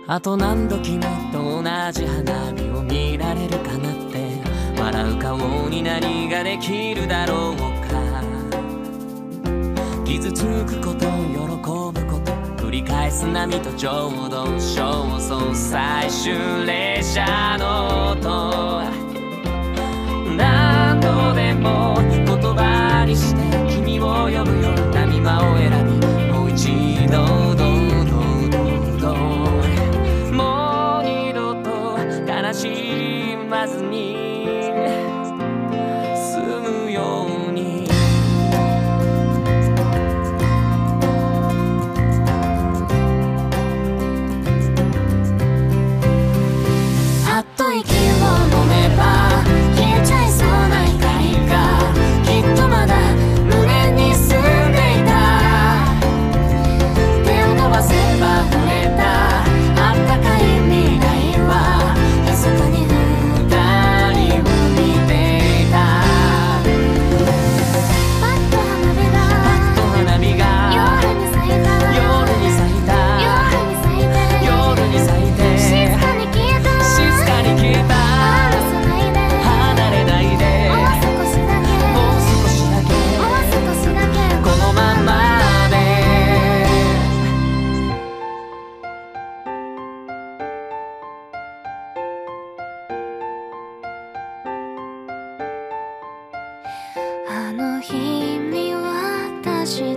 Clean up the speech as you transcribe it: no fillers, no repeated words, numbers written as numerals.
あと何度君と同じ花火を見られるかなって、笑う顔に何ができるだろうか。傷つくこと喜ぶこと繰り返す波とちょうど焦燥最終列車の音、何度でも言葉にして君を呼ぶよ。波間を選びもう一度もう二度と悲しまずに済むように。あっと息を飲めば消えちゃいそうな光がきっとまだ胸に住んでいた。手を伸ばせば触れたあったかい未来は密かに二人を見ていた。パッと花火が夜に咲いた夜に咲いた夜に咲いて静かに消えた静かに消えた。離れないでもう少しだけこのままで。あの日見渡し